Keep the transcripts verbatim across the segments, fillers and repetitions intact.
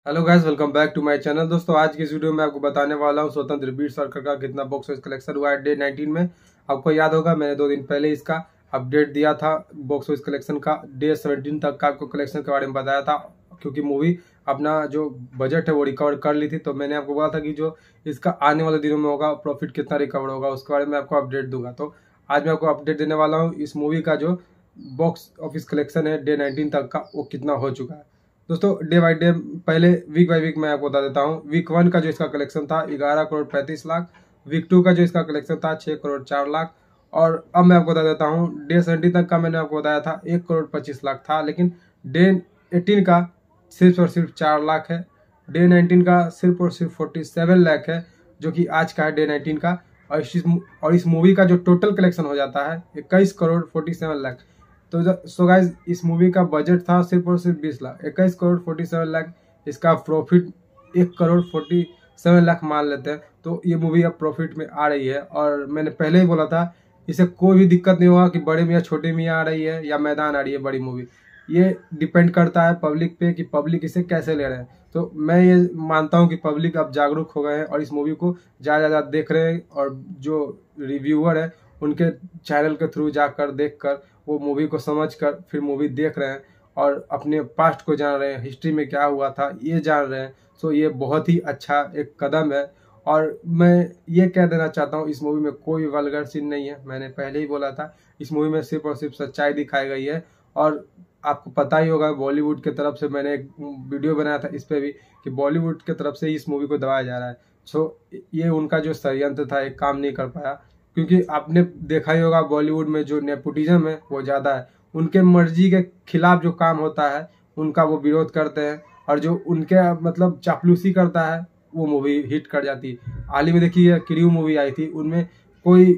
Hello guys, welcome back to my channel. दोस्तों, आज की इस वीडियो में आपको बताने वाला हूं स्वतंत्र वीर सावरकर का कितना बॉक्स ऑफिस कलेक्शन हुआ है डे नाइनटीन में। आपको याद होगा मैंने दो दिन पहले इसका अपडेट दिया था बॉक्स ऑफिस कलेक्शन का। डे सेवनटीन तक का आपको कलेक्शन के बारे में बताया था, क्योंकि मूवी अपना जो बजट है वो रिकवर कर ली थी। तो मैंने आपको बोला था कि जो इसका आने वाले दिनों में होगा प्रॉफिट कितना रिकवर होगा उसके बारे में आपको अपडेट दूंगा। तो आज मैं आपको अपडेट देने वाला हूँ इस मूवी का जो बॉक्स ऑफिस कलेक्शन है डे नाइनटीन तक का वो कितना हो चुका है। दोस्तों, डे बाई डे पहले वीक बाई वीक मैं आपको बता देता हूँ। वीक वन का जो इसका कलेक्शन था ग्यारह करोड़ पैंतीस लाख। वीक टू का जो इसका कलेक्शन था छः करोड़ चार लाख। और अब मैं आपको बता देता हूँ डे सेवेंटी तक का मैंने आपको बताया था एक करोड़ पच्चीस लाख था, लेकिन डे एटीन का सिर्फ और सिर्फ चार लाख है। डे नाइनटीन का सिर्फ और सिर्फ फोर्टी सेवन लाख है, जो कि आज का है डे नाइनटीन का। और इस और इस मूवी का जो टोटल कलेक्शन हो जाता है इक्कीस करोड़ फोर्टी सेवन लाख। तो सो गाइज, इस मूवी का बजट था सिर्फ और सिर्फ बीस लाख। इक्कीस करोड़ फोर्टी सेवन लाख इसका प्रॉफिट एक करोड़ फोर्टी सेवन लाख मान लेते हैं। तो ये मूवी अब प्रॉफिट में आ रही है। और मैंने पहले ही बोला था इसे कोई भी दिक्कत नहीं होगा कि बड़े मियाँ छोटे मियाँ आ रही है या मैदान आ रही है बड़ी मूवी। ये डिपेंड करता है पब्लिक पे कि पब्लिक इसे कैसे ले रहे हैं। तो मैं ये मानता हूँ कि पब्लिक अब जागरूक हो गए हैं और इस मूवी को ज़्यादा ज़्यादा देख रहे हैं। और जो रिव्यूअर है उनके चैनल के थ्रू जाकर देख कर वो मूवी को समझ कर फिर मूवी देख रहे हैं और अपने पास्ट को जान रहे हैं, हिस्ट्री में क्या हुआ था ये जान रहे हैं। सो ये बहुत ही अच्छा एक कदम है। और मैं ये कह देना चाहता हूँ इस मूवी में कोई वल्गर सीन नहीं है। मैंने पहले ही बोला था इस मूवी में सिर्फ और सिर्फ सच्चाई दिखाई गई है। और आपको पता ही होगा बॉलीवुड के तरफ से मैंने एक वीडियो बनाया था इस पे भी कि बॉलीवुड के तरफ से इस मूवी को दबाया जा रहा है। सो ये उनका जो षड्यंत्र था एक काम नहीं कर पाया, क्योंकि आपने देखा ही होगा बॉलीवुड में जो नेपोटिज्म है वो ज़्यादा है। उनके मर्जी के खिलाफ जो काम होता है उनका वो विरोध करते हैं, और जो उनके मतलब चापलूसी करता है वो मूवी हिट कर जाती है। हाल ही में देखिए क्रू मूवी आई थी, उनमें कोई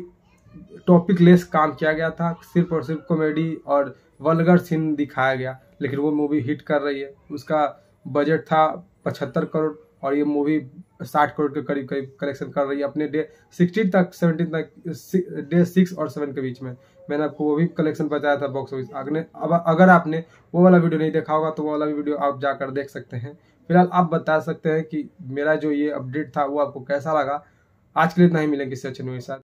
टॉपिक लेस काम किया गया था, सिर्फ और सिर्फ कॉमेडी और वल्गर सीन दिखाया गया, लेकिन वो मूवी हिट कर रही है। उसका बजट था पचहत्तर करोड़ और ये मूवी साठ करोड़ के करीब करीब कलेक्शन कर रही है अपने डे सिक्सटीन तक सेवनटीन तक डे सिक्स और सेवन के बीच में। मैंने आपको वो भी कलेक्शन बताया था बॉक्स ऑफिस। अगले अब अगर आपने वो वाला वीडियो नहीं देखा होगा तो वो वाला वीडियो आप जाकर देख सकते हैं। फिलहाल आप बता सकते हैं कि मेरा जो ये अपडेट था वो आपको कैसा लगा। आज के लिए इतना ही, मिलेंगे किसी अच्छे न्यूज़ के साथ।